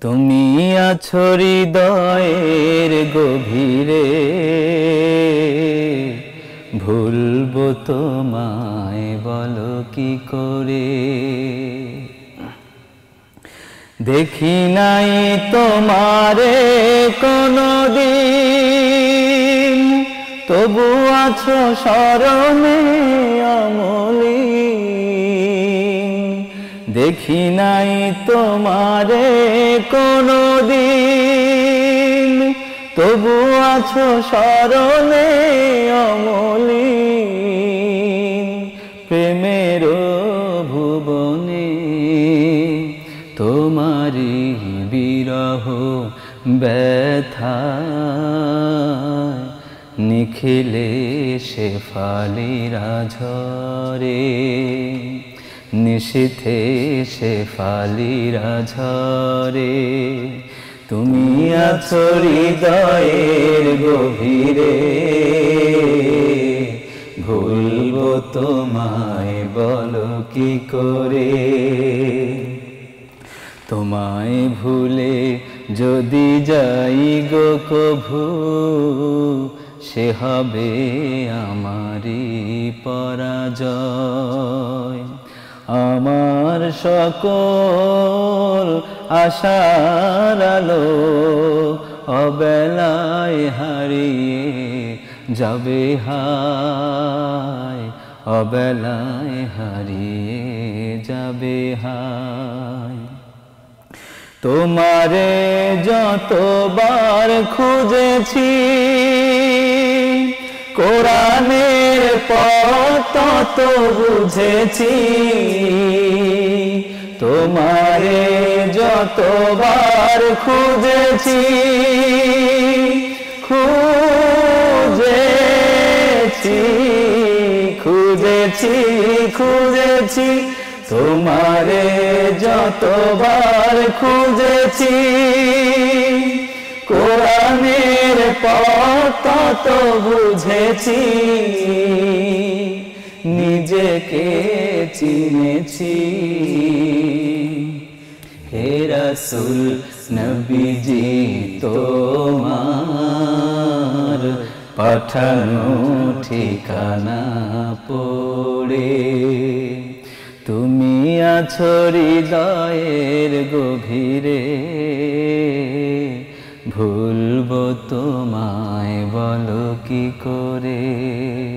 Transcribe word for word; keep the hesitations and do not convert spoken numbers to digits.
তুমি আছো হৃদয়ের গভীরে, ভুলবো তোমায় বলো কি করে। দেখি নাই তোমারে কোনদিন, তবু আছো স্মরণে অমলিন। দেখি নাই তোমারে কোনদিন, তবু আছো স্মরণে অমলিন। প্রেমের ভুবনে তোমারি বিরহ ব্যথায় নিখিলে শেফালিরা ঝরে, নিশীথে শেফালিরা ঝরে। তুমি আছো হৃদয়ের গভীরে, ভুলবো তোমায় বলো কি করে। তোমায় ভুলে যদি যাই গো কভু, সে হবে আমারই পরাজয়। আমার সকল আশার আলো অবেলায় হারিয়ে যাবে হায়, অবেলায় হারিয়ে যাবে হায়। তোমারে যতবার খুঁজেছি, কোরআনের পথ তত বুঝেছি। তোমারে যতবার খুঁজেছি, খুঁজেছি খুঁজেছি খুঁজেছি। তোমারে যতবার খুঁজেছি, কোরআনের পথ তত বুঝেছি। নিজেকে চিনেছি। হে রাসূল নবীজি তোমার পাঠানো ঠিকানা পড়ে, তুমি আছো হৃদয়ের গভীরে, ভুলবো তোমায় বলো কি করে।